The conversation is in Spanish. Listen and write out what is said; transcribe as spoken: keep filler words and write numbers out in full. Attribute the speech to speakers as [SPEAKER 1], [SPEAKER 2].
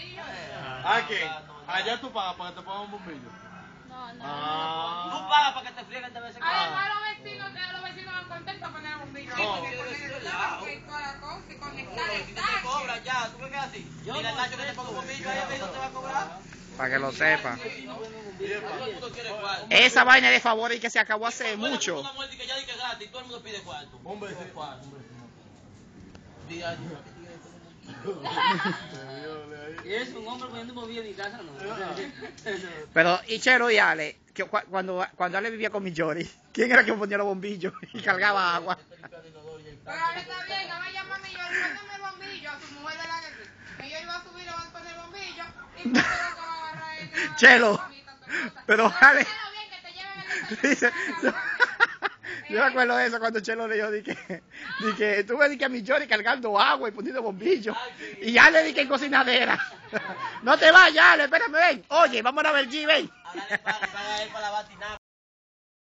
[SPEAKER 1] ¿A qué? Allá tú pagas para que te pongan un bombillo.
[SPEAKER 2] No, no.
[SPEAKER 1] Ah.
[SPEAKER 3] Tú pagas para que te frieguen de vez en cuando.
[SPEAKER 4] Además, los vecinos, los vecinos van contentos con el bombillo.
[SPEAKER 1] No.
[SPEAKER 4] Con el lado y toda la cosa y conectar el
[SPEAKER 3] Si te cobran ya, ¿tú qué así? Dile al Nacho que te ponga un bombillo ahí, amigo, te va a cobrar.
[SPEAKER 5] Para que lo sepa.
[SPEAKER 3] Todo el mundo quiere cuarto.
[SPEAKER 5] Esa vaina de favores que se acabó hace
[SPEAKER 3] Bueno,
[SPEAKER 5] mucho.
[SPEAKER 3] una muerte que ya di que gratis, todo el mundo pide cuarto.
[SPEAKER 1] Un beso.
[SPEAKER 3] Cuarto. Día,
[SPEAKER 6] Y es un hombre poniendo movida en mi casa, ¿no?
[SPEAKER 5] Pero, y Chero y Ale, que cu- cuando, cuando Ale vivía con mi Jory, ¿quién era que ponía los bombillos y cargaba agua?
[SPEAKER 4] Pero ahora está bien, ahora llama a mi yo, póngame el bombillo a su mujer de la que sí. Que yo iba a subir, le van a poner el bombillo y no se va a agarrar el
[SPEAKER 5] Chelo, pero Ale,
[SPEAKER 4] Pero bien que te lleven el
[SPEAKER 5] dice,
[SPEAKER 4] desayuno.
[SPEAKER 5] yo me acuerdo de eso cuando Chelo le dijo, di que, di que tú me di que a mi Jory cargando agua y poniendo bombillos, y Ale di que en cocinadera. No te vayas, Ale, espérame, ven, oye, vamos a ver allí, ven.
[SPEAKER 3] Ahora le paga, paga él para la batina.